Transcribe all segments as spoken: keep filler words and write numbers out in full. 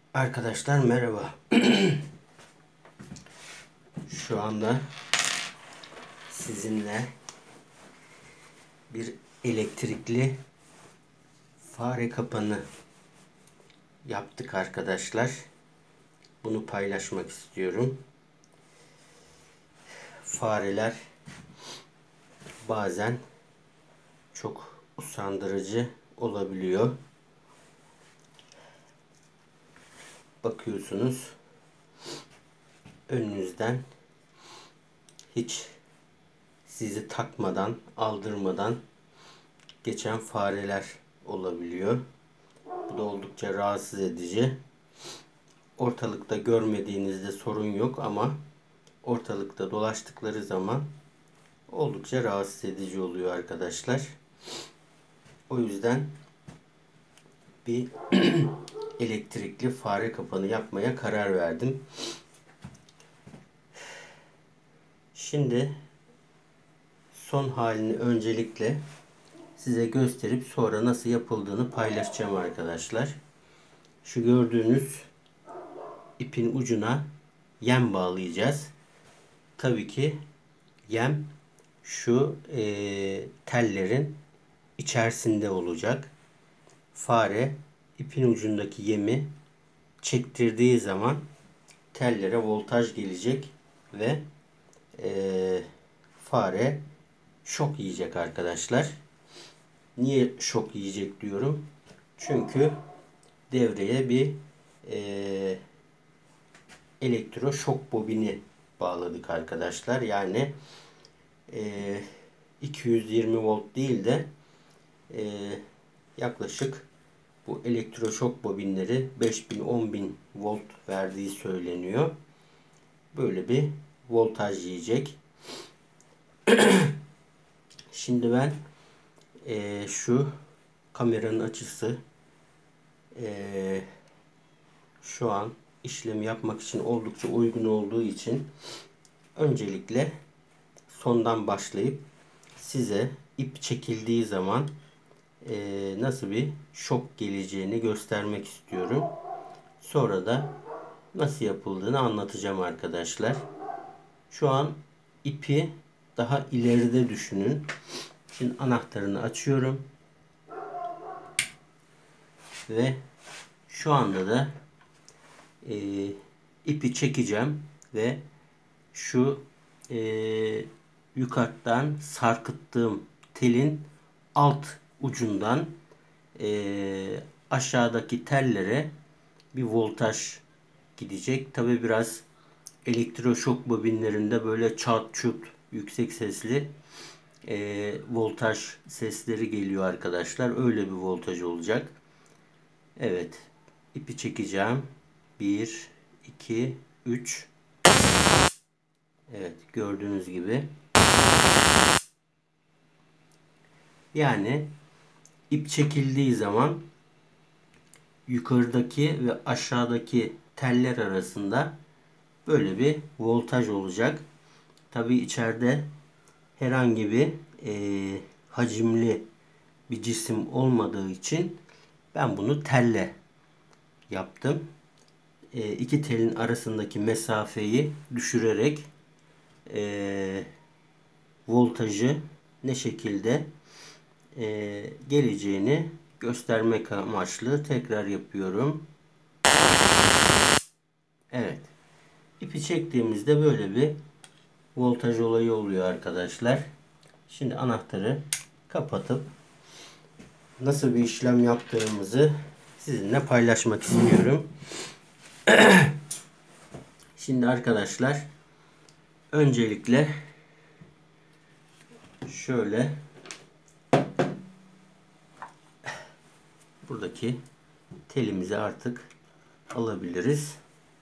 Arkadaşlar merhaba. Şu anda sizinle bir elektrikli fare kapanı yaptık arkadaşlar. Bunu paylaşmak istiyorum. Fareler bazen çok usandırıcı olabiliyor. Bakıyorsunuz, önünüzden hiç sizi takmadan, aldırmadan geçen fareler olabiliyor. Bu da oldukça rahatsız edici. Ortalıkta görmediğinizde sorun yok ama ortalıkta dolaştıkları zaman oldukça rahatsız edici oluyor arkadaşlar. O yüzden bir elektrikli fare kapanı yapmaya karar verdim. Şimdi son halini öncelikle size gösterip sonra nasıl yapıldığını paylaşacağım arkadaşlar. Şu gördüğünüz ipin ucuna yem bağlayacağız. Tabii ki yem şu e, tellerin içerisinde olacak. Fare ipin ucundaki yemi çektirdiği zaman tellere voltaj gelecek ve e, fare şok yiyecek arkadaşlar. Niye şok yiyecek diyorum? Çünkü devreye bir e, elektroşok bobini bağladık arkadaşlar. Yani e, iki yüz yirmi volt değil de e, yaklaşık bu elektroşok bobinleri beş bin on bin volt verdiği söyleniyor. Böyle bir voltaj yiyecek. Şimdi ben e, şu kameranın açısı e, şu an işlemi yapmak için oldukça uygun olduğu için öncelikle sondan başlayıp size ip çekildiği zaman e, nasıl bir şok geleceğini göstermek istiyorum. Sonra da nasıl yapıldığını anlatacağım arkadaşlar. Şu an ipi daha ileride düşünün. Şimdi anahtarını açıyorum. Ve şu anda da e, ipi çekeceğim ve şu e, yukarıdan sarkıttığım telin alt ucundan e, aşağıdaki tellere bir voltaj gidecek. Tabi biraz elektroşok bobinlerinde böyle çat çut yüksek sesli e, voltaj sesleri geliyor arkadaşlar. Öyle bir voltaj olacak. Evet. İpi çekeceğim. bir, iki, üç. Evet. Gördüğünüz gibi. Yani ip çekildiği zaman yukarıdaki ve aşağıdaki teller arasında böyle bir voltaj olacak. Tabi içeride herhangi bir e, hacimli bir cisim olmadığı için ben bunu telle yaptım. E, iki telin arasındaki mesafeyi düşürerek e, voltajı ne şekilde e, geleceğini göstermek amaçlı tekrar yapıyorum. Evet. İpi çektiğimizde böyle bir voltaj olayı oluyor arkadaşlar. Şimdi anahtarı kapatıp nasıl bir işlem yaptığımızı sizinle paylaşmak istiyorum. Şimdi arkadaşlar öncelikle şöyle buradaki telimizi artık alabiliriz.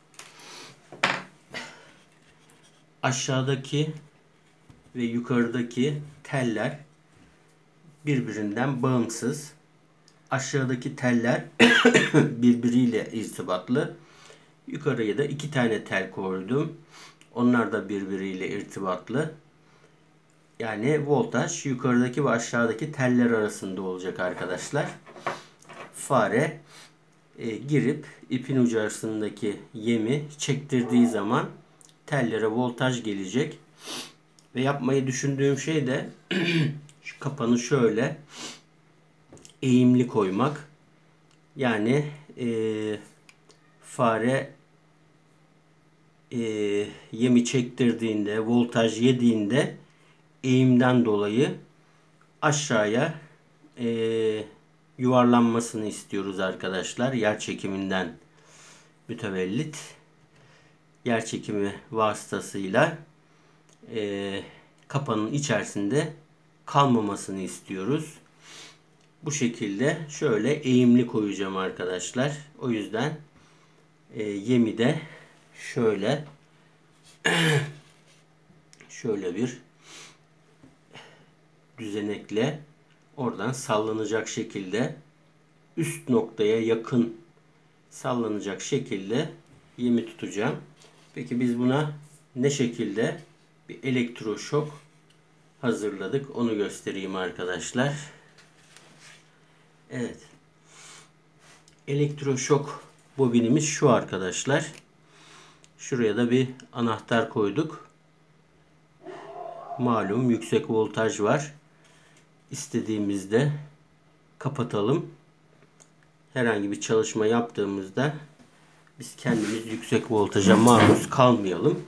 Aşağıdaki ve yukarıdaki teller birbirinden bağımsız. Aşağıdaki teller birbiriyle irtibatlı. Yukarıya da iki tane tel koydum. Onlar da birbiriyle irtibatlı. Yani voltaj yukarıdaki ve aşağıdaki teller arasında olacak arkadaşlar. Fare e, girip ipin ucu arasındaki yemi çektirdiği zaman tellere voltaj gelecek. Ve yapmayı düşündüğüm şey de şu kapanı şöyle eğimli koymak. Yani e, fare e, yemi çektirdiğinde, voltaj yediğinde eğimden dolayı aşağıya e, yuvarlanmasını istiyoruz arkadaşlar. Yer çekiminden mütevellit. Yer çekimi vasıtasıyla e, kapanın içerisinde kalmamasını istiyoruz. Bu şekilde şöyle eğimli koyacağım arkadaşlar. O yüzden e, yemi de şöyle şöyle bir düzenekle oradan sallanacak şekilde üst noktaya yakın sallanacak şekilde yemi tutacağım. Peki biz buna ne şekilde bir elektroşok hazırladık onu göstereyim arkadaşlar. Evet. Elektroşok bobinimiz şu arkadaşlar. Şuraya da bir anahtar koyduk. Malum yüksek voltaj var. İstediğimizde kapatalım. Herhangi bir çalışma yaptığımızda biz kendimiz yüksek voltaja maruz kalmayalım.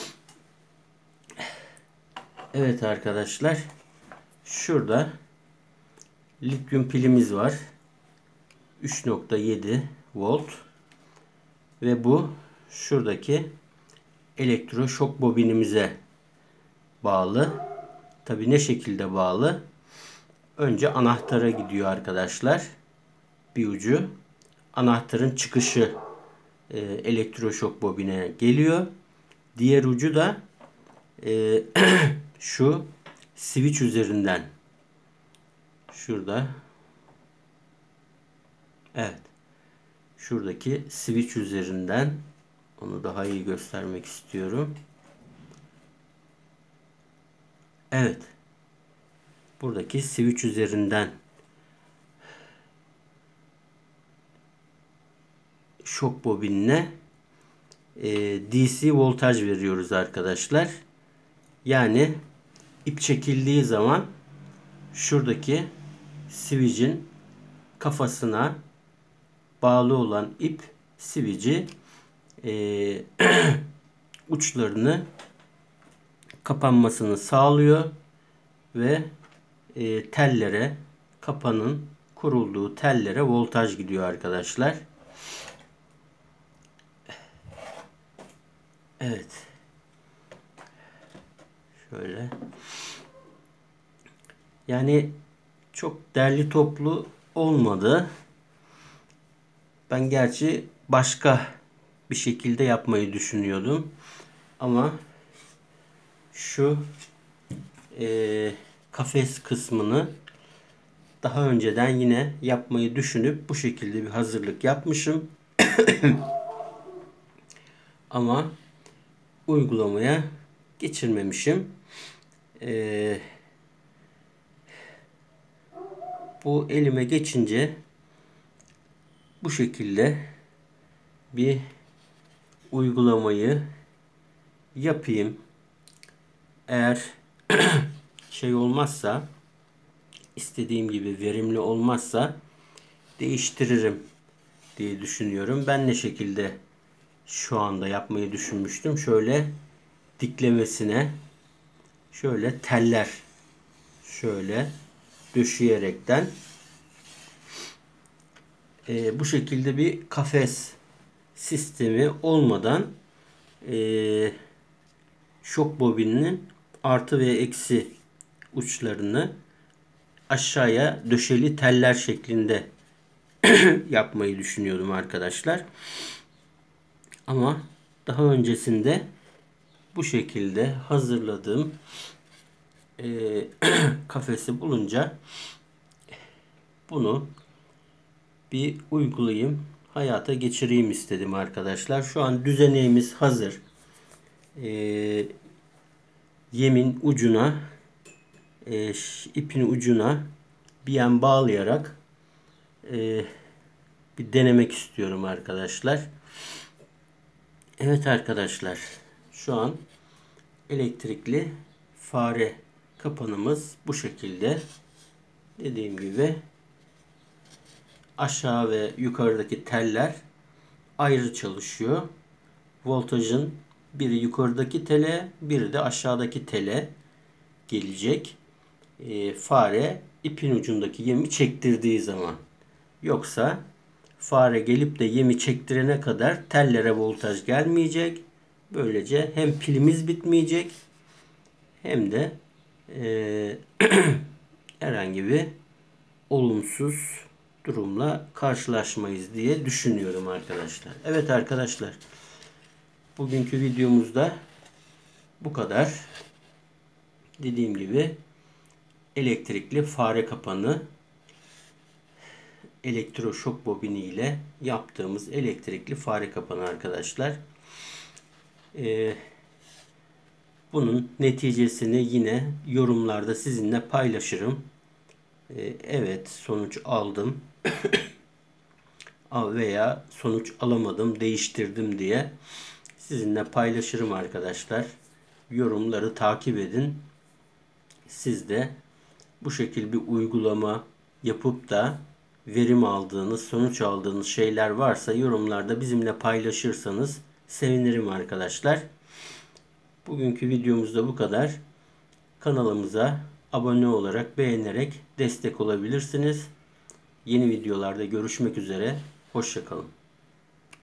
Evet arkadaşlar. Şurada lityum pilimiz var. üç nokta yedi volt. Ve bu şuradaki elektroşok bobinimize bağlı. Tabi ne şekilde bağlı? Önce anahtara gidiyor arkadaşlar. Bir ucu. Anahtarın çıkışı e, elektroşok bobine geliyor. Diğer ucu da e, şu switch üzerinden. Şurada. Evet. Şuradaki switch üzerinden onu daha iyi göstermek istiyorum. Evet. Buradaki switch üzerinden şok bobinine e, D C voltaj veriyoruz arkadaşlar. Yani ip çekildiği zaman şuradaki switch'in kafasına bağlı olan ip switch'i e, uçlarını kapanmasını sağlıyor ve e, tellere, kapanın kurulduğu tellere voltaj gidiyor arkadaşlar. Evet. Şöyle. Yani çok derli toplu olmadı. Ben gerçi başka bir şekilde yapmayı düşünüyordum. Ama şu e, kafes kısmını daha önceden yine yapmayı düşünüp bu şekilde bir hazırlık yapmışım. Ama uygulamaya geçirmemişim. Ee, bu elime geçince bu şekilde bir uygulamayı yapayım. Eğer şey olmazsa, istediğim gibi verimli olmazsa değiştiririm diye düşünüyorum. Ben ne şekilde şu anda yapmayı düşünmüştüm. Şöyle diklemesine şöyle teller şöyle döşeyerekten e, bu şekilde bir kafes sistemi olmadan e, şok bobininin artı ve eksi uçlarını aşağıya döşeli teller şeklinde yapmayı düşünüyordum arkadaşlar. Ama daha öncesinde bu şekilde hazırladığım e, kafesi bulunca bunu bir uygulayayım, hayata geçireyim istedim arkadaşlar. Şu an düzeneğimiz hazır. E, yemin ucuna e, ipin ucuna bir yan bağlayarak e, bir denemek istiyorum arkadaşlar. Evet arkadaşlar, şu an elektrikli fare kapanımız bu şekilde. Dediğim gibi aşağı ve yukarıdaki teller ayrı çalışıyor. Voltajın biri yukarıdaki tele, biri de aşağıdaki tele gelecek. E, fare ipin ucundaki yemi çektirdiği zaman. Yoksa fare gelip de yemi çektirene kadar tellere voltaj gelmeyecek. Böylece hem pilimiz bitmeyecek hem de e, herhangi bir olumsuz durumla karşılaşmayız diye düşünüyorum arkadaşlar. Evet arkadaşlar, bugünkü videomuzda bu kadar. Dediğim gibi elektrikli fare kapanı elektroşok bobini ile yaptığımız elektrikli fare kapanı arkadaşlar. Ee, bunun neticesini yine yorumlarda sizinle paylaşırım. Ee, evet, sonuç aldım veya sonuç alamadım, değiştirdim diye sizinle paylaşırım arkadaşlar. Yorumları takip edin. Siz de bu şekilde bir uygulama yapıp da verim aldığınız, sonuç aldığınız şeyler varsa yorumlarda bizimle paylaşırsanız sevinirim arkadaşlar. Bugünkü videomuzda bu kadar. Kanalımıza abone olarak, beğenerek destek olabilirsiniz. Yeni videolarda görüşmek üzere. Hoşça kalın.